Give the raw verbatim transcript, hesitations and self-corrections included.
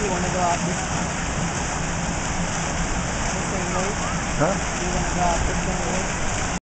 you want to go out this, the same way? Huh? You want to go out the same way?